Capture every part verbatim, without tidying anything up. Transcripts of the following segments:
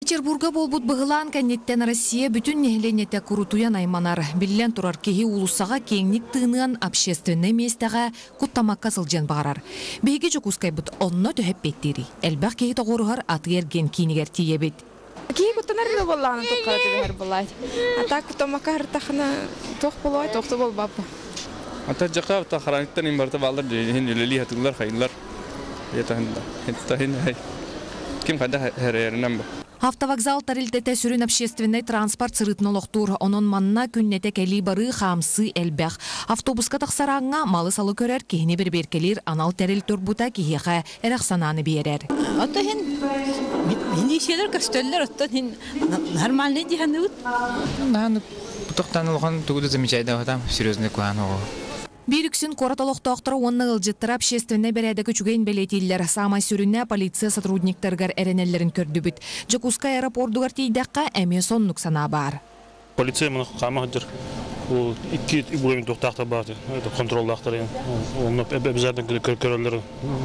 Петербурга болбут быгылан кәннеттен Россия бүтін нехленете курутуян айманар. Биллен турар кеги улусаға кеңник тыынын общественный местаға куттамакка сылжен бағарар. Бейге жокускай бұт онно төһеп беттері. Әлбәқ кеги тоғырығар аты ерген кейнігер тиебет. Кеги куттанар бі болағына тоққара төбәр болайды. Ата куттамакка хыртақына тоқ болуай, тоқты бол бапы. Ата жақа ата қараниттан имбарты балдар дейін үлелі хатылар қайынлар. Ким қанда әрерінен бұл? Автовокзал тарилтете сүрін общественный транспорт сырытын олықтур. Онон манна күннете кәли бары қамсы әлбәқ. Автобуска тақсараңа малы салы көрер, кейіне бір беркелер анал тәріл тұрбута кейеға әріқсананы берер. Ото хен, мен ешелер көстөллер, ото хен нормальный дегені өт. Нағаны бұтықтан олған түгіді замечайды оғадам, серьезный куан оғы. Бирюксин кораталоқтоқтыры онны ылжыттыр общественный береді көчуген белетейлер. Самай сүрінне полиция сотрудниктаргар әренелерін көрді бүт. Жакуска аэропордугар тейдаққа әме соннук сана бар. Полиция мұны қамағыдыр. Ол икки бөлімін тоқтақта барды. Контролдақтар. Оны обязательно көрелер.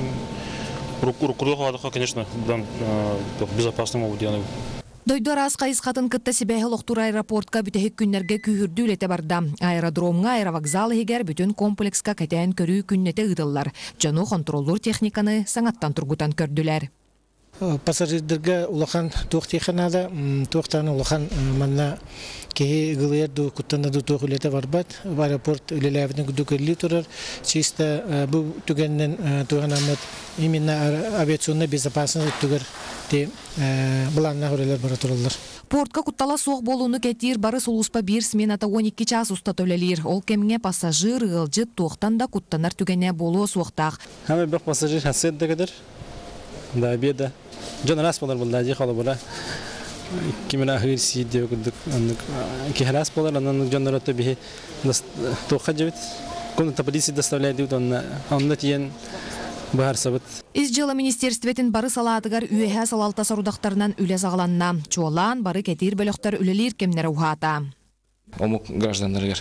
Рукурдық қадыққа, конечно, безопасным ол дейіні. Дойдор аз қайыз қатын кытта сибәхі лоқтур аэропортқа бүтәхік күннерге күйірді үлеті барда. Аэродромға аэровокзал егер бүтін комплекска кәтәйін көрі күннеті ұдылар. Жану контроллур техниканы саңаттан тұргутан көрділер. Пассажирдерге улахан туқтиханада, туқтаны улахан манна кеге гылыерду куттанады туқ үлеті барбат. Аэропорт үлеләвінің күдікерлі тұрар. Чисто бұл түгеннен туғанамет именно авиационный безопасность түгер де бұланна көрелер бара тұралар. Портка куттала соқ болуыны кәтір бары сұлуспа бір смената он екі час ұста төлелер. Ол кемге пассажир ғылжы тоқтан да куттанар түгене болуы соқтақ. Хаме бір пассажир хасет дегедер. Да обеда. Жон раз болар болды жи қалы бұра. Кемена хыр сидеу күдік. Ке раз болар, анан жондар өтті бе тоққа жебет. Комната полиция доставляйды, онны тиен бұхар сабыт. Из жылы министерстветин бары салатыгар үйеге салалта сарудақтарынан үле сағаланна. Чуалан бары кәтір бөліқтар үлелер кемнері ұхата. Омық гражданларығар.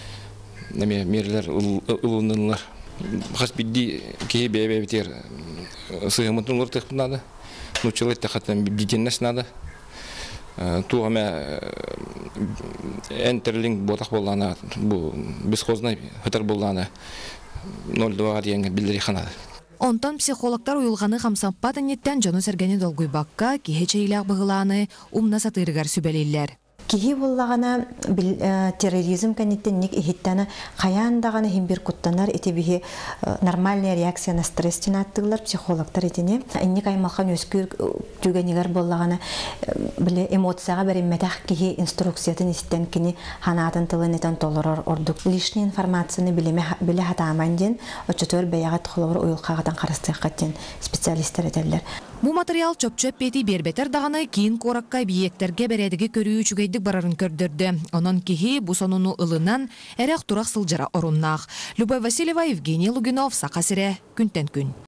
Мерлер ұлынылар. Қас бидді кей бәйбәйтер сығымытын ұлыр тұқпын ады. Нучылы тақаттан биденнес нады. Туғаме әнтерлінг ботақ болғаны, бісқознай ғытар болғаны нөл два дейінгі білдірі қанады. Онтан психологтар уйылғаны қамсаппатын еттен жону сәргені долгуй баққа кехече илақ бұғыланы умна сатырығар сүбәлейлер. Кихи боллагана терроризм каниттенник ихиттана қаяндағаны химбир куттанар этебихи нормальная реакция на стресс тинаттылар психологтар этине. Инник аймақан өскүр түгенигер боллагана биле эмоцияға беремметах кихи инструкциятын истен кини ханатын тылынетан толорор ордук. Лишний информацияны биле хатаманден очотор бәяғат холовар уйылқағадан қарыстыққаттен специалисттер етерлер. Бу материал чөп-чөп бети бербетер дағаны кейін коракка биектерге бередігі көрүү чүгейдік барарын көрдірді. Онон кихи бу сонуну ылынан әрек турақ сылжара оруннақ. Любовь Васильева, Евгений Лугинов, Сақасыре, күнтен күн.